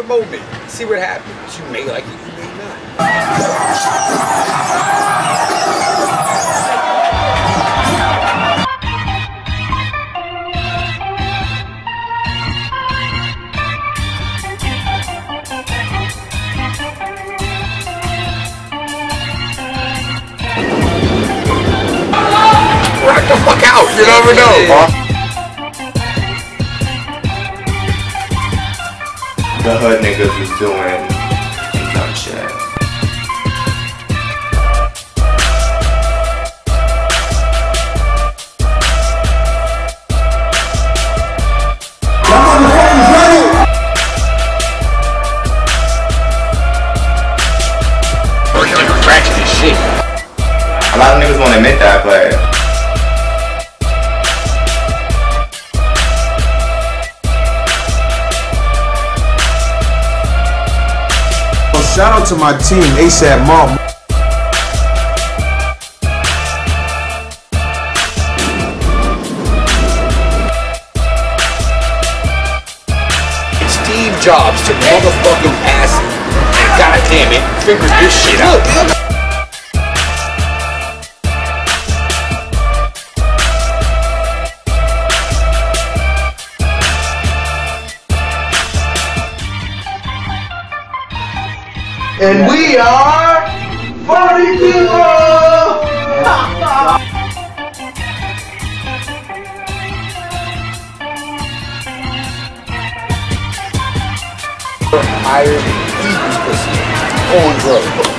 moment. See what happens. You may like it, you may not. Rock the fuck out, you never know. The hood niggas was doing dumb shit. Shit. A lot of niggas won't admit that, but shout out to my team, ASAP Mob. Steve Jobs took motherfucking acid and goddamn it, figured this shit out. And we are Phony people! Iron Eagles pussy on drugs.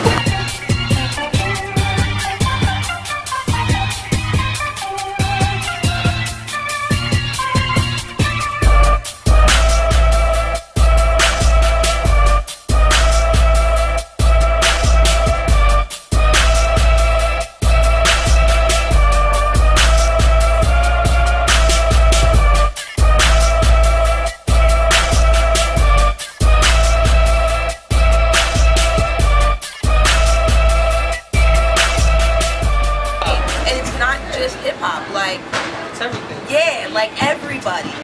Hip hop, like it's everything. Yeah, like everybody.